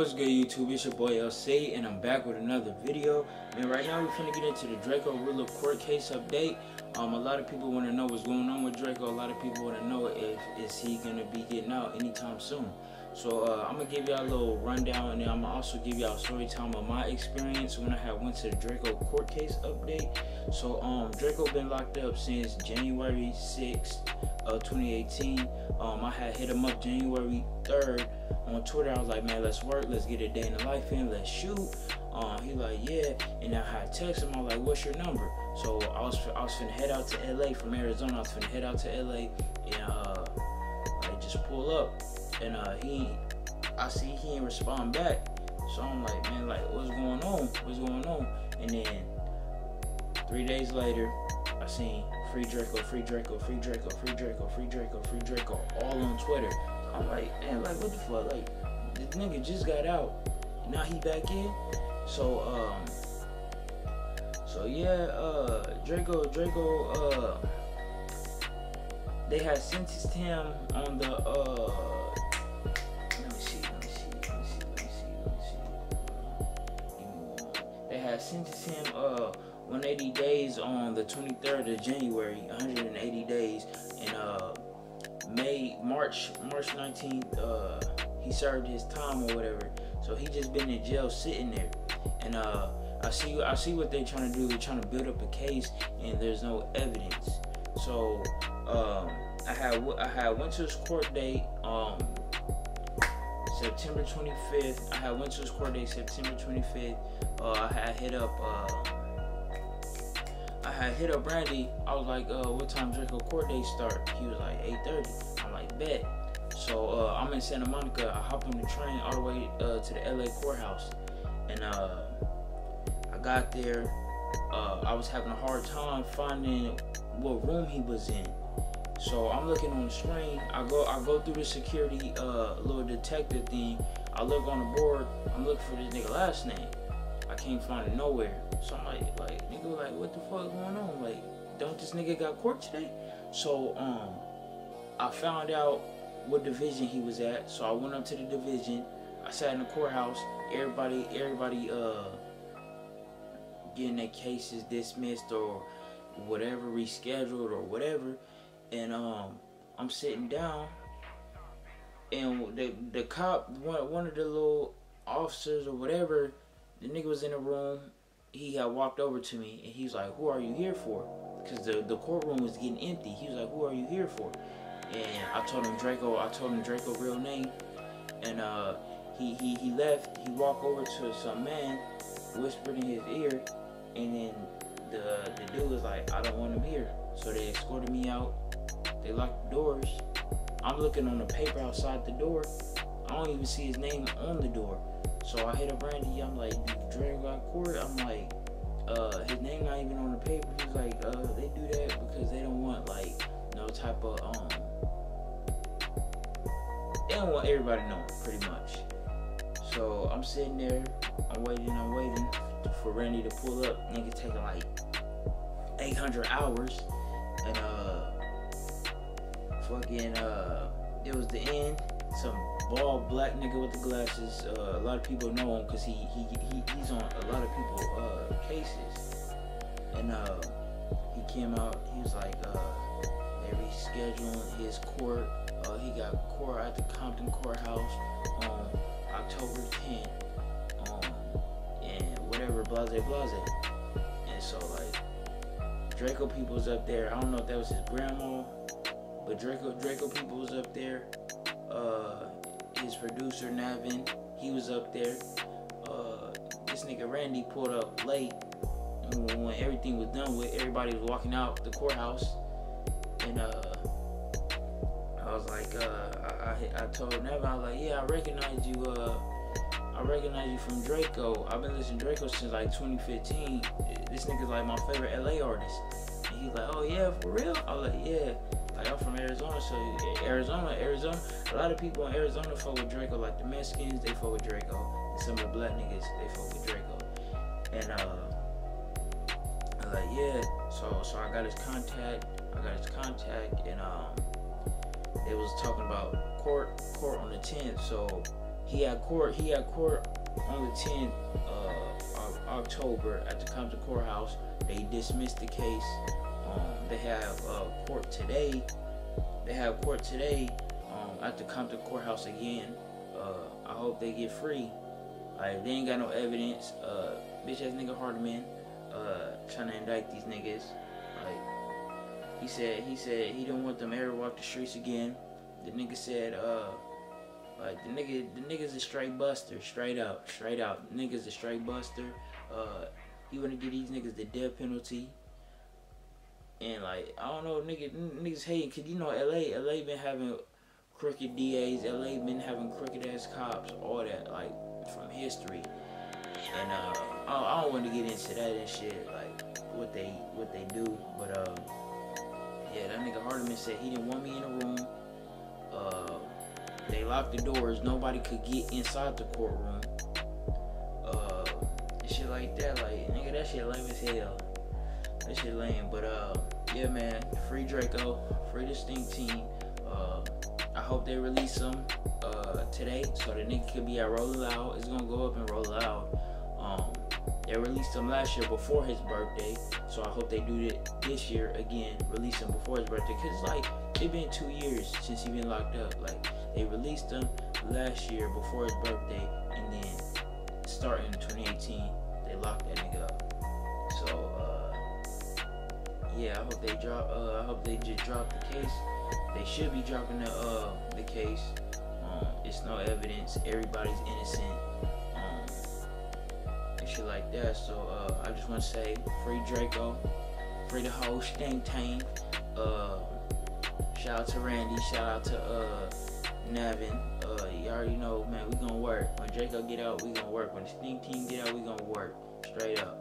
What's good, YouTube? It's your boy LC, and I'm back with another video. And right now we're finna get into the Draco Ruler court case update. A lot of people want to know what's going on with Draco. A lot of people want to know if is he gonna be getting out anytime soon. So I'm gonna give y'all a little rundown, and then I'm gonna also give y'all a story time of my experience when I went to the Draco court case update. So Draco been locked up since January 6th of 2018. I had hit him up January 3rd on Twitter. I was like, man, let's work, let's get a day in the life in, let's shoot. He like, yeah, and I had text him. I was like, what's your number? So I was finna head out to LA from Arizona. I was finna head out to LA, and I just pull up, and I see he ain't respond back. So I'm like, man, like, what's going on? What's going on? And then 3 days later, I seen free Draco, free Draco, free Draco, free Draco, free Draco, free Draco, all on Twitter. I'm like, man, like, what the fuck? Like, this nigga just got out, and now he back in. So yeah, Draco, they had sentenced him on the, let me see. They had sentenced him, 180 days on the 23rd of January, 180 days, and March 19th, he served his time or whatever. So he just been in jail sitting there, and I see what they're trying to do. They're trying to build up a case, and there's no evidence. So I had went to his court date September 25th. I went to his court date September 25th. I had hit up Randy. I was like, what time Draco court date start? He was like 8:30. I'm like, bet. So I'm in Santa Monica. I hop on the train all the way to the LA courthouse, and I got there. I was having a hard time finding what room he was in. So I'm looking on the screen. I go through the security little detective thing. I look on the board. I'm looking for this nigga last name. I can't find it nowhere. So I'm like nigga, like, what the fuck going on? Like, don't this nigga got court today? So I found out what division he was at. So I went up to the division. I sat in the courthouse. Everybody getting their cases dismissed or whatever, rescheduled or whatever. And I'm sitting down, and the cop, one of the little officers or whatever, the nigga was in the room. He had walked over to me, and he's like, who are you here for? Because the courtroom was getting empty. He was like, who are you here for? And I told him Draco real name. And he left. He walked over to some man, whispered in his ear, and then the dude was like, I don't want him here. So they escorted me out. They locked the doors. I'm looking on the paper outside the door. I don't even see his name on the door. So I hit up Randy. I'm like, Draco got court? I'm like, his name not even on the paper. He's like, they do that because they don't want, like, no type of, they don't want everybody knowing, pretty much. So I'm sitting there, I'm waiting for Randy to pull up. Nigga taking like 800 hours, and it was the end. Some bald black nigga with the glasses. A lot of people know him because he's on a lot of people's cases. And he came out. He was like, they rescheduling his court. He got court at the Compton courthouse on October 10th. And whatever, blase. And so, like, Draco people was up there. I don't know if that was his grandma, but Draco people was up there. His producer Navin, he was up there. This nigga Randy pulled up late when everything was done with. Everybody was walking out the courthouse, and I was like, I told Navin, I was like, yeah, I recognize you from Draco. I've been listening to Draco since like 2015. This nigga's like my favorite LA artist. And he's like, oh yeah, for real? I was like, yeah. Like, I'm from Arizona, so Arizona. A lot of people in Arizona fuck with Draco. Like the Mexicans, they fuck with Draco. And some of the black niggas, they fuck with Draco. And I was like, yeah. So I got his contact. And it was talking about court on the 10th. So He had court on the 10th of October at the Compton Courthouse. They dismissed the case. They have court today. At the Compton Courthouse again. I hope they get free. Like, they ain't got no evidence. Bitch ass nigga Hardeman trying to indict these niggas. Like, he said he didn't want them ever walk the streets again. The nigga said like the nigga's a straight buster, straight out. Nigga's a straight buster. He wanna give these niggas the death penalty. And like, I don't know, niggas hating, cause you know LA been having crooked DAs, LA been having crooked ass cops, all that, like, from history. And I don't want to get into that and shit, like what they do, but yeah, that nigga Hardeman said he didn't want me in the room. They locked the doors, nobody could get inside the courtroom. And shit like that, like, nigga, that shit lame as hell. That shit lame, but yeah, man, free Draco, free the Stink Team. I hope they release him today, so the nigga could be at Roll Loud. It's gonna go up and Roll Loud. They released him last year before his birthday, so I hope they do it this year again, release him before his birthday, cause like, it's been 2 years since he been locked up. Like, they released him last year before his birthday, and then starting in 2018, they locked that nigga up. So yeah, I hope they drop. I hope they just drop the case. They should be dropping the case. It's no evidence. Everybody's innocent. And shit like that. So I just want to say, free Draco, free the whole Stink Team. Shout out to Randy. Shout out to Navin. You already know, man. We gonna work. When Draco get out, we gonna work. When the Stink Team get out, we gonna work. Straight up.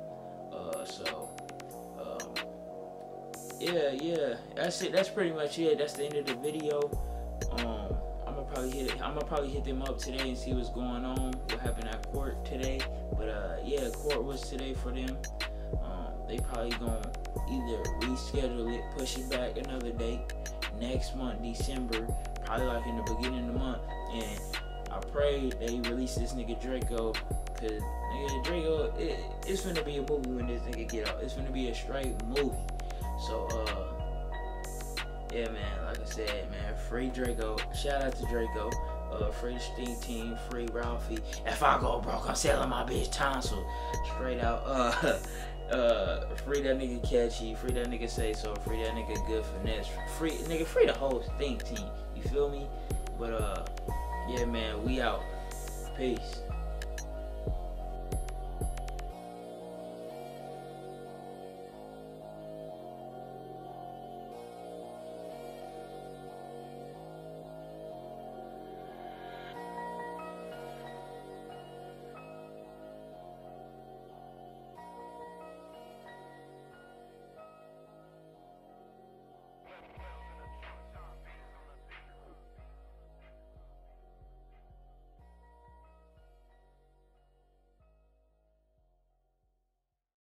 Yeah, that's it. That's pretty much it. That's the end of the video. I'm gonna probably hit them up today and see what's going on, what happened at court today. But yeah, court was today for them. They probably gonna either reschedule it, push it back another date, next month, December, probably like in the beginning of the month. And I pray they release this nigga Draco, cause nigga Draco, it's gonna be a movie when this nigga get out. It's gonna be a straight movie. So, yeah, man, like I said, man, free Draco. Shout out to Draco. Free the Stink Team, free Ralphie. If I go broke, I'm selling my bitch tonsil. Straight out. Free that nigga Catchy. Free that nigga Say So. Free that nigga Good Finesse. Free, nigga, free the whole Stink Team. You feel me? But, yeah, man, we out. Peace.